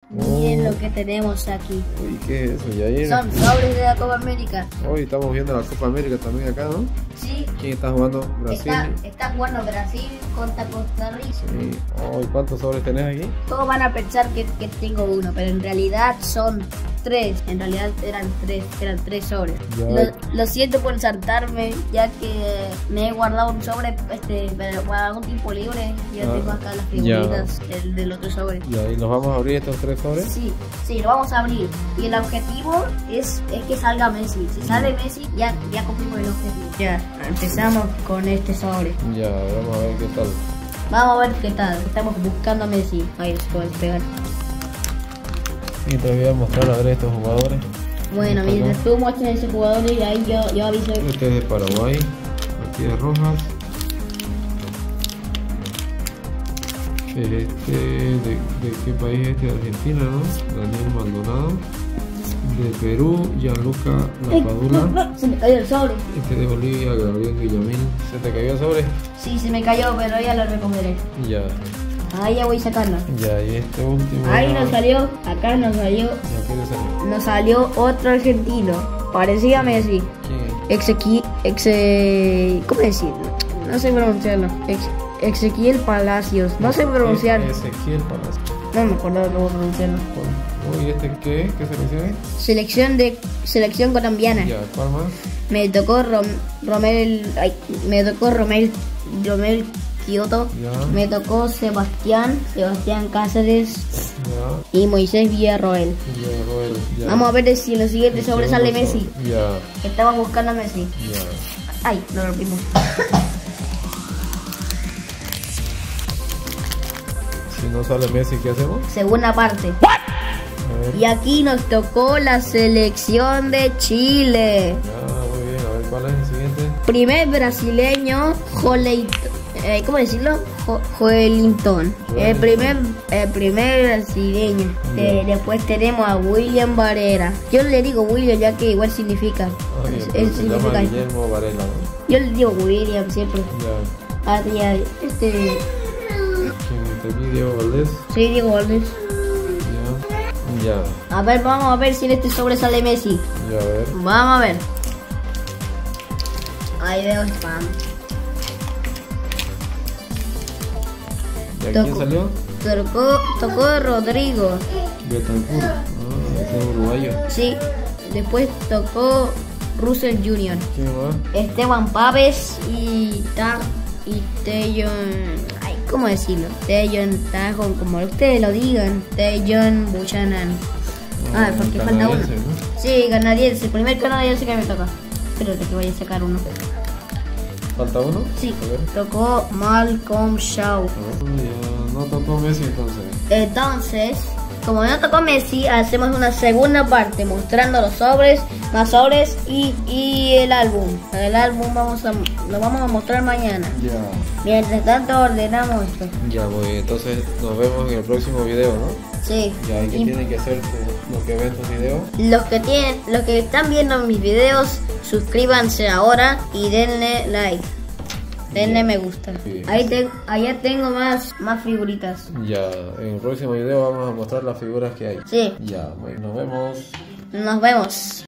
Miren lo que tenemos aquí. Uy, ¿qué es eso, Yair? Son sobres de la Copa América. Hoy estamos viendo la Copa América también acá, ¿no? Sí. ¿Quién está jugando? Brasil. Está jugando Brasil contra Costa Rica. Sí. Oh, ¿y cuántos sobres tenés aquí? Todos van a pensar que tengo uno, pero en realidad son 3. En realidad eran 3 sobres. Lo siento por saltarme, ya que me he guardado un sobre para algún tiempo libre. Yo tengo acá las figuritas del otro sobre. ¿Y ahí los vamos a abrir estos 3 sobres? Sí, lo vamos a abrir. Y el objetivo es que salga Messi. Si sale Messi, ya cumplimos el objetivo. Ya, empezamos con este sobre. Ya, vamos a ver qué tal. Vamos a ver qué tal. Estamos buscando a Messi. Ahí se puede pegar. Y te voy a mostrar a ver estos jugadores. Bueno, mientras tú muestras ese jugador y ahí yo aviso. Este es de Paraguay. Aquí de Rojas. ¿De qué país es este? De Argentina, ¿no? Daniel Maldonado. De Perú, Gianluca Lapadula. Se me cayó el sobre. Este de Bolivia, Gabriel Villamil. ¿Se te cayó el sobre? Sí, se me cayó, pero ya lo recogeré. Ya. Ahí ya voy sacando. Ya, y este último. Ahí nos salió, acá nos salió. Ya, ¿qué le salió? Nos salió otro argentino. Parecía a Messi. ¿Cómo decirlo? No sé pronunciarlo. Ezequiel Palacios. No sé pronunciar. Ezequiel Palacios. No me acuerdo cómo pronunciarlo. Uy, ¿este qué? ¿Qué selección es? Selección colombiana. Ya, ¿cuál más? Me tocó Romel Kioto. Ya. Me tocó Sebastián Cáceres. Ya. Y Moisés Villarroel. Ya. Vamos a ver si en los siguientes sobres sale Messi. Ya. Estamos buscando a Messi. Ya. Ay, lo rompimos. Si no sale Messi, ¿qué hacemos? Segunda parte. Y aquí nos tocó la selección de Chile. Ya, muy bien. A ver, ¿cuál es el siguiente? Primer brasileño, ¿cómo decirlo? Joelinton. El primer brasileño. Después tenemos a William Varela. Yo le digo William ya que igual significa. Se llama Guillermo Varela, ¿no? Yo le digo William siempre. Ya. Diego Valdés. Sí, Diego Valdés. Ya. A ver, vamos a ver si en este sobre sale Messi. Ya, a ver. Vamos a ver. Ahí veo spam. ¿Y a quién salió? Tocó Rodrigo. Betancourt. Ese es uruguayo. Sí. Después tocó Russell Jr. ¿Quién más? Esteban Paves y Tejon. Ay, ¿cómo decirlo? Tejon Tajon, como ustedes lo digan. Tejon Buchanan. Porque falta uno. ¿No? Sí, canadiense. El primer canadiense que me toca. Espérate que voy a sacar uno. ¿Falta uno? Sí, tocó Malcolm Shaw. No tocó Messi entonces. Entonces, como no tocó Messi, hacemos una segunda parte mostrando los sobres, más sobres y el álbum. El álbum lo vamos a mostrar mañana. Ya. Mientras tanto ordenamos esto. Ya, voy. Entonces nos vemos en el próximo video, ¿no? Sí. Ya, ¿y qué tienen que hacer los que ven tus videos? Los que están viendo mis videos, suscríbanse ahora y denle like. Denle me gusta. Sí. Allá tengo más figuritas. Ya, en el próximo video vamos a mostrar las figuras que hay. Sí. Ya, bueno, nos vemos. Nos vemos.